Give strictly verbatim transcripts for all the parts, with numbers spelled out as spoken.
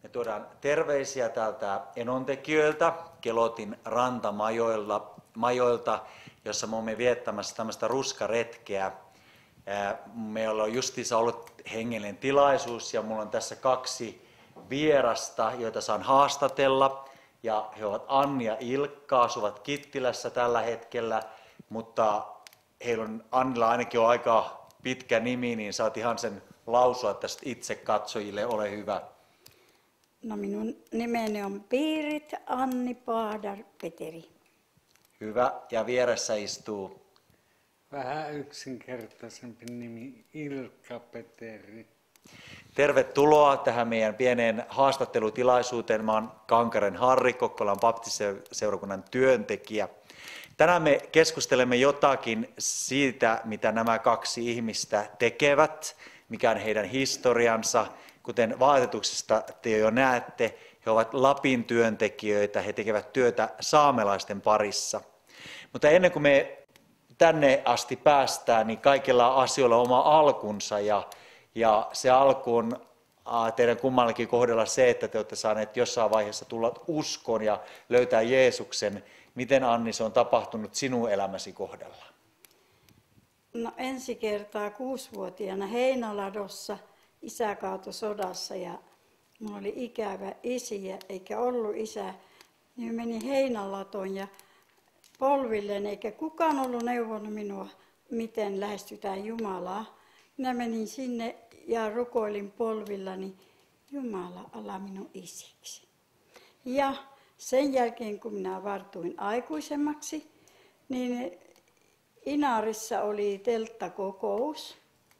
tuodaan terveisiä täältä Enontekiöltä, Kelotin rantamajoilta, majoilta, jossa me olemme viettämässä tämmöistä ruskaretkeä. Meillä on justiinsa ollut hengellinen tilaisuus ja minulla on tässä kaksi vierasta, joita saan haastatella. Ja he ovat Anni ja Ilkka, asuvat Kittilässä tällä hetkellä, mutta heillä on, Annilla ainakin on aika pitkä nimi, niin saat ihan sen lausua tästä itse katsojille, ole hyvä. No minun nimeni on Piirit Anni Paadar Peteri. Hyvä, ja vieressä istuu? Vähän yksinkertaisempi nimi, Ilkka Peteri. Tervetuloa tähän meidän pieneen haastattelutilaisuuteen. Mä oon Kankaren Harri, Kokkolan baptistiseurakunnan työntekijä. Tänään me keskustelemme jotakin siitä, mitä nämä kaksi ihmistä tekevät, mikä on heidän historiansa. Kuten vaatetuksesta te jo näette, he ovat Lapin työntekijöitä, he tekevät työtä saamelaisten parissa. Mutta ennen kuin me tänne asti päästään, niin kaikilla asioilla on oma alkunsa ja, ja se alku on teidän kummallakin kohdalla se, että te olette saaneet jossain vaiheessa tulla uskoon ja löytää Jeesuksen. Miten, Anni, se on tapahtunut sinun elämäsi kohdalla? No ensi kertaa kuusivuotiaana Heinäladossa isä kaatui sodassa ja minulla oli ikävä isi eikä ollut isä. Niin menin Heinälatoon ja polvilleen eikä kukaan ollut neuvonut minua, miten lähestytään Jumalaa. Minä menin sinne ja rukoilin polvillani, Jumala, ala minun isiksi. Ja sen jälkeen, kun minä vartuin aikuisemmaksi, niin Inarissa oli telttakokous.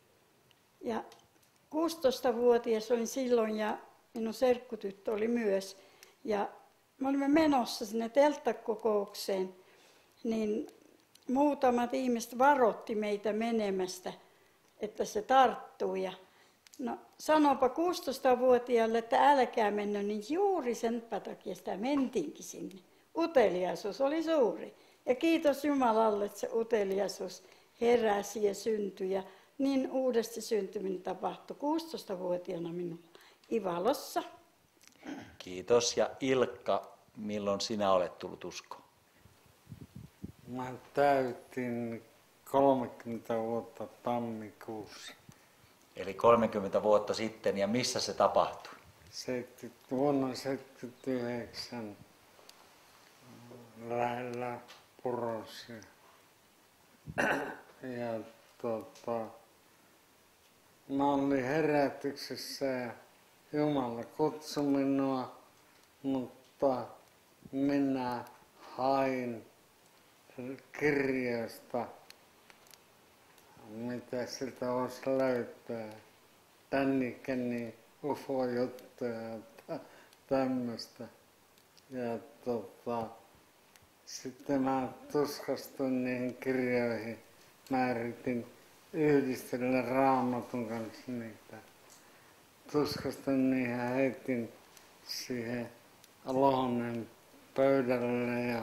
Ja kuusitoistavuotias olin silloin ja minun serkkutyttö oli myös. Ja me olimme menossa sinne telttakokoukseen, niin muutamat ihmiset varoitti meitä menemästä, että se tarttuu. Ja no sanopa kuusitoistavuotiaalle, että älkää mennä, niin juuri sen takia sitä mentiinkin sinne. Uteliaisuus oli suuri. Ja kiitos Jumalalle, että se uteliaisuus heräsi ja syntyi. Ja niin uudesti syntyminen tapahtui kuusitoistavuotiaana minulla Ivalossa. Kiitos. Ja Ilkka, milloin sinä olet tullut uskoon? Mä täytin kolmekymmentä vuotta tammikuussa. Eli kolmekymmentä vuotta sitten, ja missä se tapahtui? Vuonna seitsemänkymmentäyhdeksän lähellä Purossa. Ja tota, mä olin herätyksessä ja Jumala kutsui minua, mutta minä hain kirjoista, mitä siltä voisi löytää. Tännikäni U F O-juttuja ja tämmöistä. Ja tota, sitten mä tuskastuin niihin kirjoihin. Mä yritin yhdistellä Raamatun kanssa niitä. Tuskastuin niihin ja heitin siihen lohnen pöydälle ja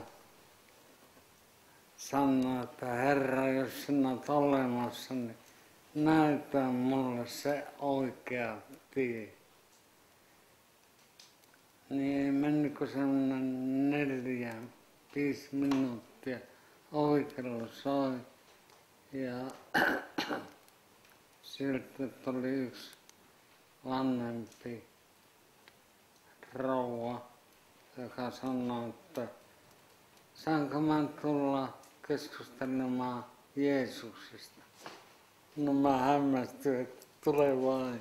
sanoi, että Herra, jos sinä olet olemassa, niin näytä mulle se oikea tie. Niin mennyt kuin semmoinen neljä, viisi minuuttia oikealla soi. Ja sieltä tuli yksi vanhempi rouva, joka sanoi, että saanko mä tulla keskustelemaan Jeesuksesta. No mä hämmästyin, että tule vain.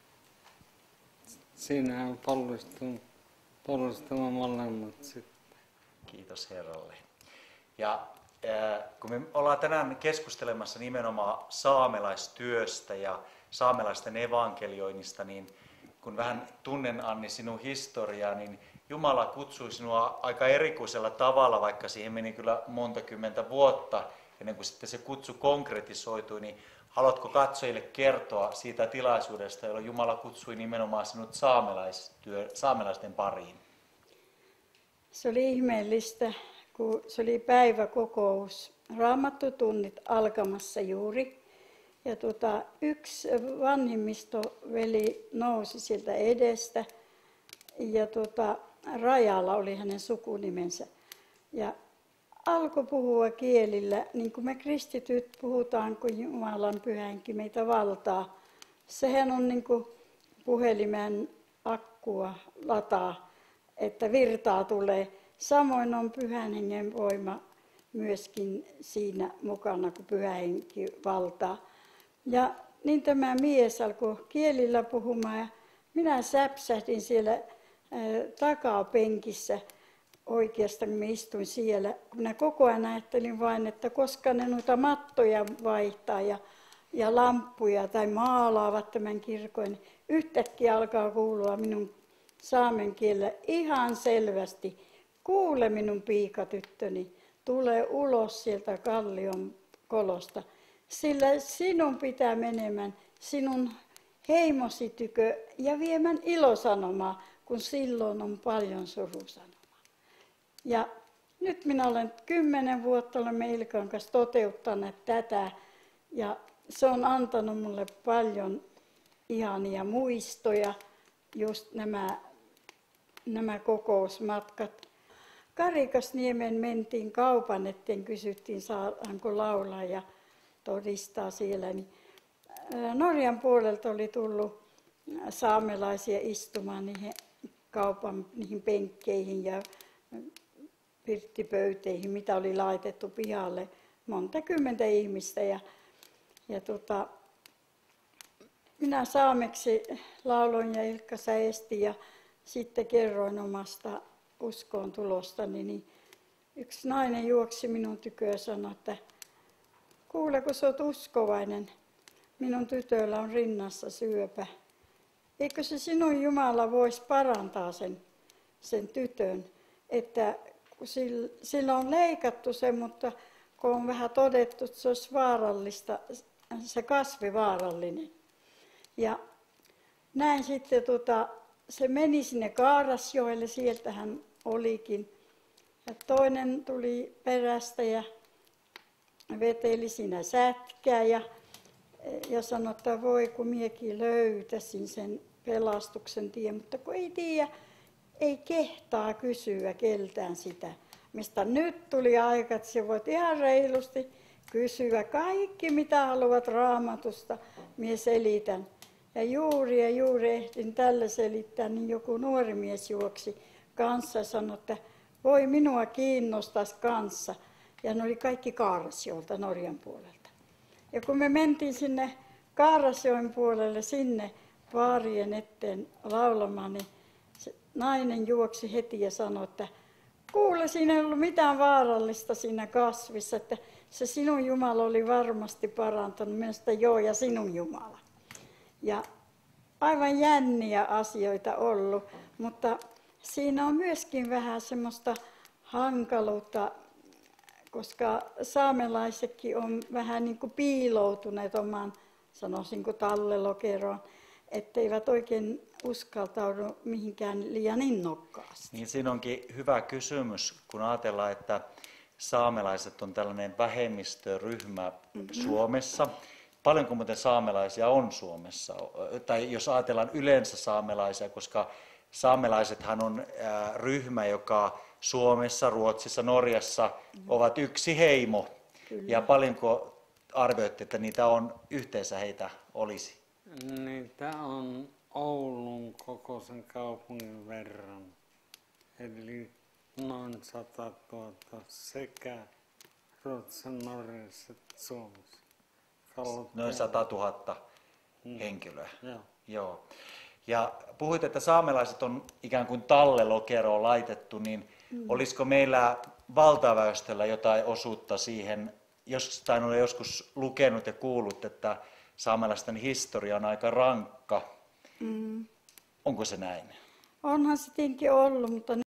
Siinä on pollistumaan molemmat sitten. Kiitos Herralle. Ja äh, kun me ollaan tänään keskustelemassa nimenomaan saamelaistyöstä ja saamelaisten evankelioinnista, niin kun vähän tunnen, Anni, sinun historiaa, niin Jumala kutsui sinua aika erikoisella tavalla, vaikka siihen meni kyllä monta kymmentä vuotta ennen kuin sitten se kutsu konkretisoitui, niin haluatko katsojille kertoa siitä tilaisuudesta, jolloin Jumala kutsui nimenomaan sinut saamelaistyö, saamelaisten pariin? Se oli ihmeellistä, kun se oli päiväkokous, raamattutunnit alkamassa juuri. Ja tuota, yksi vanhimmistoveli nousi sieltä edestä ja tuota, Rajala oli hänen sukunimensä. Ja alkoi puhua kielillä, niin kuin me kristityt puhutaan, kun Jumalan pyhä henki meitä valtaa. Sehän on niin kuin puhelimen akkua lataa, että virtaa tulee. Samoin on pyhän hengen voima myöskin siinä mukana, kun pyhä henki valtaa. Ja niin tämä mies alkoi kielillä puhumaan ja minä säpsähdin siellä ää, takapenkissä oikeastaan, kun istuin siellä. Kun minä koko ajan ajattelin vain, että koska ne noita mattoja vaihtaa ja, ja lamppuja tai maalaavat tämän kirkon, niin yhtäkkiä alkaa kuulua minun saamen kielellä ihan selvästi. Kuule minun piikatyttöni, tule ulos sieltä kallion kolosta, sillä sinun pitää menemään sinun heimosi tykö ja viemään ilosanomaa, kun silloin on paljon surusanomaa. Ja nyt minä olen kymmenen vuotta olemme Ilkan kanssa toteuttaneet tätä ja se on antanut mulle paljon ihania muistoja, just nämä, nämä kokousmatkat. Karikasniemen mentiin kaupan eteen, kysyttiin saadaanko laulaa ja todistaa siellä. Niin Norjan puolelta oli tullut saamelaisia istumaan niihin kaupan niihin penkkeihin ja pirttipöyteihin, mitä oli laitettu pihalle. Monta kymmentä ihmistä. Ja, ja tota, minä saameksi lauloin ja Ilkka säesti ja sitten kerroin omasta uskoon tulostani, niin yksi nainen juoksi minun tyköön ja sanoi, että kuule, kun sä oot uskovainen, minun tytöllä on rinnassa syöpä. Eikö se sinun Jumala voisi parantaa sen, sen tytön, että kun sillä on leikattu se, mutta kun on vähän todettu, että se olisi vaarallista, se kasvi vaarallinen. Ja näin sitten tota, se meni sinne Kaarasjoelle, sieltä hän olikin. Ja toinen tuli perästä ja veteli siinä sätkää ja, ja sanoi, että voi kun miekin löytäisin sen pelastuksen tien, mutta kun ei tiedä, ei kehtaa kysyä keltään sitä. Mistä nyt tuli aika, että se voit ihan reilusti kysyä kaikki, mitä haluat Raamatusta, minä selitän. Ja juuri ja juuri ehdin tällä selittää, niin joku nuori mies juoksi kanssa ja sanoi, että voi minua kiinnostaisi kanssa. Ja ne oli kaikki Kaarasjoelta, Norjan puolelta. Ja kun me mentiin sinne Kaarasjoen puolelle, sinne vaarien eteen laulamaan, niin se nainen juoksi heti ja sanoi, että kuule, siinä ei ollut mitään vaarallista siinä kasvissa, että se sinun Jumala oli varmasti parantanut. Mielestä joo, ja sinun Jumala. Ja aivan jänniä asioita ollut, mutta siinä on myöskin vähän semmoista hankaluutta, koska saamelaisetkin on vähän niin kuin piiloutuneet omaan, sanoisinko tallelokeroon, etteivät oikein uskaltaudu mihinkään liian innokkaasti. Niin siinä onkin hyvä kysymys, kun ajatellaan, että saamelaiset on tällainen vähemmistöryhmä mm-hmm. Suomessa. Paljonko muuten saamelaisia on Suomessa? Tai jos ajatellaan yleensä saamelaisia, koska saamelaisethan on äh, ryhmä, joka Suomessa, Ruotsissa, Norjassa mm-hmm. ovat yksi heimo. Kyllä. Ja paljonko arvioitte, että niitä on yhteensä heitä olisi? Niitä on Oulun kokoisen kaupungin verran. Eli noin sata tuhatta sekä Ruotsin, Norjassa että Suomessa. Noin sata tuhatta mm. henkilöä. Joo. Joo. Ja puhuit, että saamelaiset on ikään kuin tallelokeroon laitettu, niin mm. olisiko meillä valtaväestöllä jotain osuutta siihen, jostain olen joskus lukenut ja kuullut, että saamelaisten historia on aika rankka. Mm. Onko se näin? Onhan se tietenkin ollut, mutta